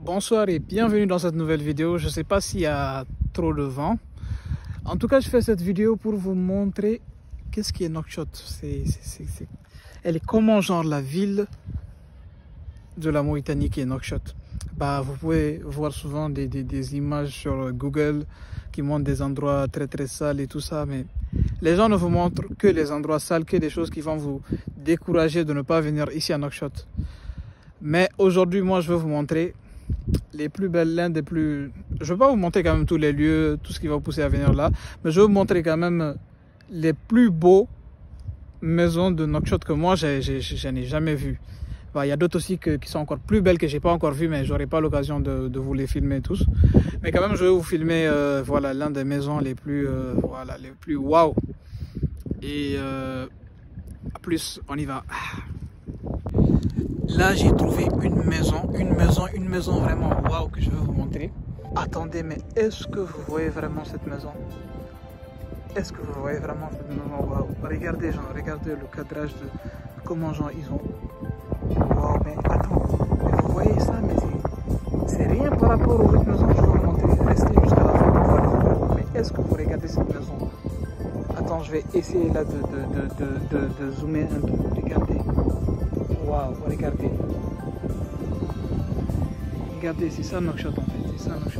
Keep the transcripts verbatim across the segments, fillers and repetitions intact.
Bonsoir et bienvenue dans cette nouvelle vidéo. Je ne sais pas s'il y a trop de vent. En tout cas, je fais cette vidéo pour vous montrer qu'est-ce qui est Nouakchott. C'est, c'est, c'est... Elle est comment genre la ville de la Mauritanie qui est Nouakchott. Bah, vous pouvez voir souvent des, des, des images sur Google qui montrent des endroits très très sales et tout ça, mais les gens ne vous montrent que les endroits sales, que des choses qui vont vous décourager de ne pas venir ici à Nouakchott. Mais aujourd'hui, moi, je veux vous montrer les plus belles, l'un des plus... Je ne veux pas vous montrer quand même tous les lieux, tout ce qui va vous pousser à venir là, mais je veux vous montrer quand même les plus beaux maisons de Nouakchott que moi, je n'ai jamais vues. Bah, il y a d'autres aussi que, qui sont encore plus belles que je n'ai pas encore vues, mais je n'aurai pas l'occasion de, de vous les filmer tous. Mais quand même, je vais vous filmer euh, voilà, l'un des maisons les plus, euh, voilà, les plus waouh. Et euh, à plus, on y va. Là, j'ai trouvé une maison, une maison, une maison vraiment waouh que je vais vous montrer. Attendez, mais est-ce que vous voyez vraiment cette maison? Est-ce que vous voyez vraiment cette maison? Waouh! Regardez, genre, regardez le cadrage de comment, genre, ils ont... Waouh, mais attends, mais vous voyez ça, mais c'est rien par rapport aux autres maisons que je vais vous montrer. Restez jusqu'à la fin pour voir les photos. Mais est-ce que vous regardez cette maison? Attends, je vais essayer là de, de, de, de, de, de zoomer un peu. Regardez. Waouh, regardez. Regardez, c'est ça Nouakchott en fait, c'est ça Nouakchott.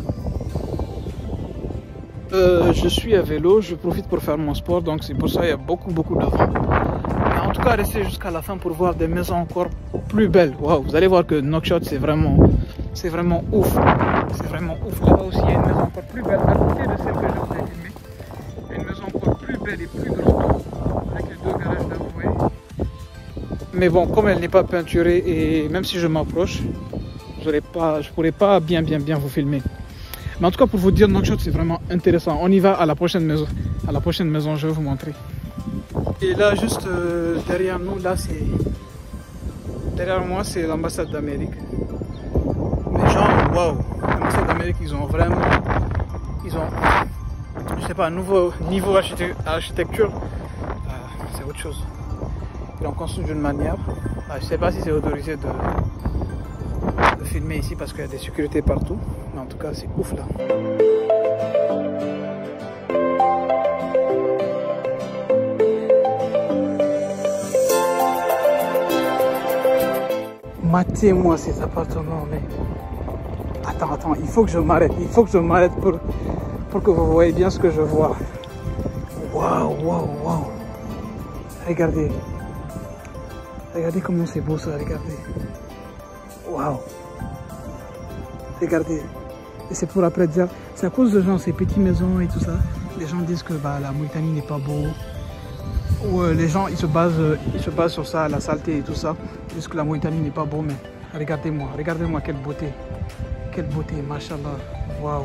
Euh, je suis à vélo, je profite pour faire mon sport, donc c'est pour ça qu'il y a beaucoup beaucoup de vent. Mais en tout cas, restez jusqu'à la fin pour voir des maisons encore plus belles. Waouh, vous allez voir que Nouakchott c'est vraiment, c'est vraiment ouf. C'est vraiment ouf. Là-bas aussi il y a une maison encore plus belle, à côté de celle que je vous ai filmée. Une maison encore plus belle et plus grande, avec les deux garages là, vous voyez. Mais bon, comme elle n'est pas peinturée et même si je m'approche, je ne pourrais pas bien bien bien vous filmer. Mais en tout cas, pour vous dire, Nouakchott c'est vraiment intéressant. On y va à la prochaine maison. À la prochaine maison, je vais vous montrer. Et là, juste euh, derrière nous, là c'est derrière moi, c'est l'ambassade d'Amérique. Mais genre, waouh, l'ambassade d'Amérique, ils ont vraiment, ils ont, je sais pas, un nouveau niveau architecture. Euh, c'est autre chose. Ils l'ont construit d'une manière. Ah, je ne sais pas si c'est autorisé de, de filmer ici parce qu'il y a des sécurités partout. Mais en tout cas, c'est ouf là. Matez-moi ces appartements, mais... Attends, attends, il faut que je m'arrête. Il faut que je m'arrête pour, pour que vous voyez bien ce que je vois. Waouh, waouh, waouh. Regardez. Regardez comment c'est beau ça, regardez. Waouh. Regardez. Et c'est pour après dire, c'est à cause de genre, ces petites maisons et tout ça. Les gens disent que bah, la Mauritanie n'est pas beau. Ou euh, les gens, ils se, basent, euh, ils se basent sur ça, la saleté et tout ça. Ils disent que la Mauritanie n'est pas beau, mais regardez-moi, regardez-moi quelle beauté. Quelle beauté, machallah. Waouh.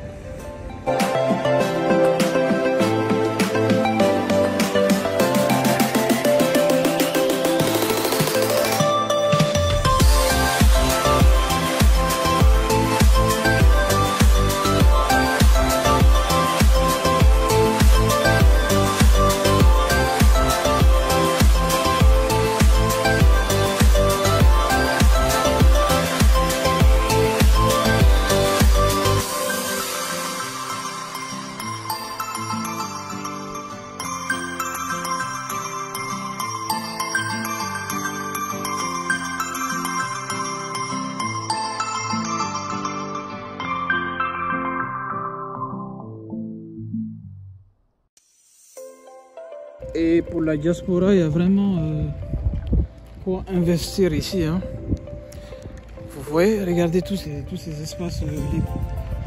Et pour la diaspora, il y a vraiment euh, quoi investir ici. Hein. Vous voyez, regardez tous ces, tous ces espaces euh, libres.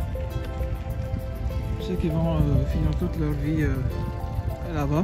Ceux qui vont euh, finir toute leur vie euh, là-bas,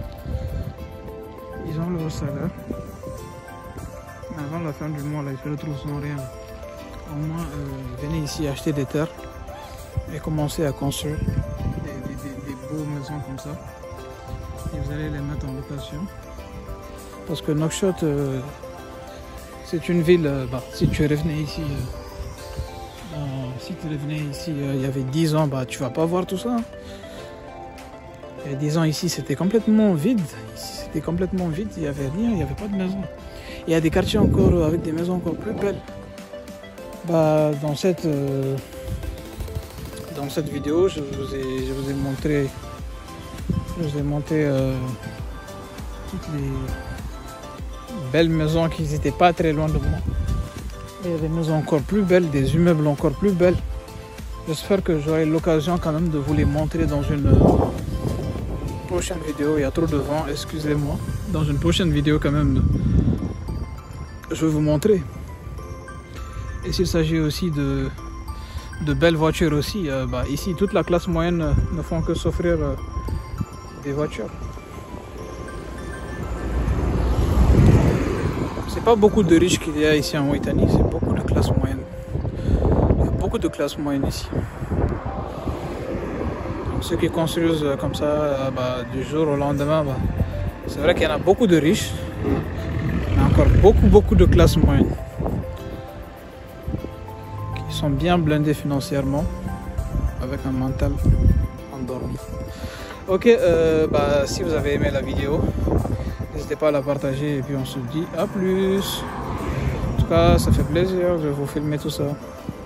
ils ont leur salaire. Mais avant la fin du mois, là, ils se retrouvent sans rien. Au moins, euh, venez ici acheter des terres et commencer à construire des, des, des, des beaux maisons comme ça. Et vous allez les mettre en location. Parce que Nouakchott, euh, c'est une ville, euh, bah, si tu revenais ici, euh, euh, si tu revenais ici euh, il y avait dix ans, bah, tu vas pas voir tout ça. Hein. Il y a dix ans ici, c'était complètement vide. Ici, c'était complètement vide, il n'y avait rien, il n'y avait pas de maison. Il y a des quartiers encore avec des maisons encore plus belles. Bah, dans cette euh, dans cette vidéo, je vous ai, je vous ai montré, je vous ai montré euh, toutes les belles maisons qui n'étaient pas très loin de moi. Il y a des maisons encore plus belles, des immeubles encore plus belles. J'espère que j'aurai l'occasion quand même de vous les montrer dans une prochaine vidéo. Il y a trop de vent, excusez-moi. Dans une prochaine vidéo quand même, je vais vous montrer. Et s'il s'agit aussi de, de belles voitures aussi, euh, bah, ici toute la classe moyenne euh, ne font que s'offrir euh, des voitures. C'est pas beaucoup de riches qu'il y a ici en Mauritanie, c'est beaucoup de classe moyenne. Il y a beaucoup de classe moyenne ici. Donc, ceux qui construisent euh, comme ça, euh, bah, du jour au lendemain, bah, c'est vrai qu'il y en a beaucoup de riches, mais encore beaucoup beaucoup de classe moyenne. Sont bien blindés financièrement avec un mental endormi. Ok, euh, bah, si vous avez aimé la vidéo, n'hésitez pas à la partager et puis on se dit à plus. En tout cas, ça fait plaisir de vous filmer tout ça.